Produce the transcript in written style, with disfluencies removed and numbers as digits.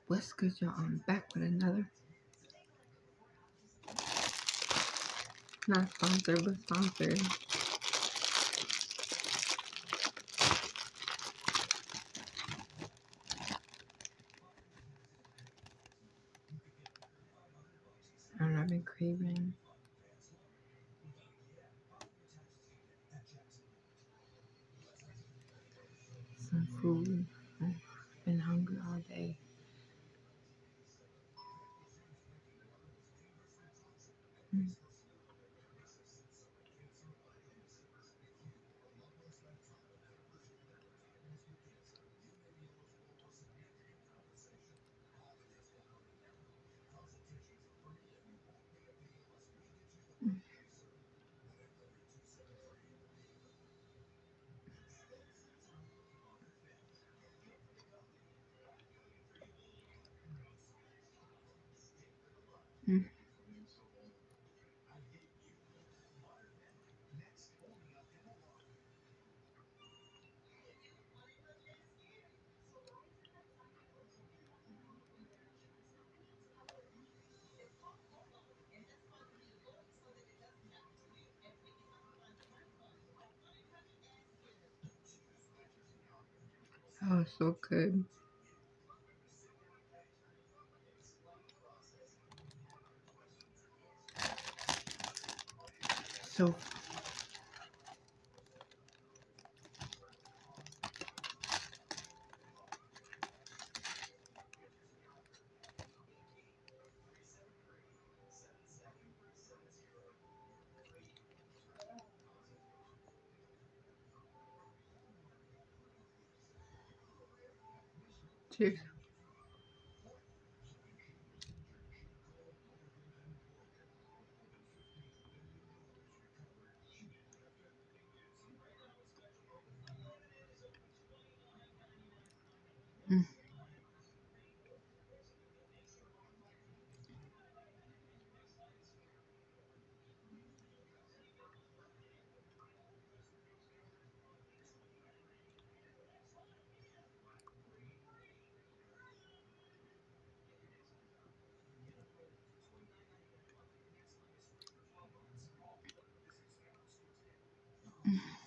What's good, y'all? I'm back with another, not sponsored, but sponsored. And I've been craving some food. I've been hungry all day. Mm. Mm. Oh, so good. So, cheers. Mm. Mm.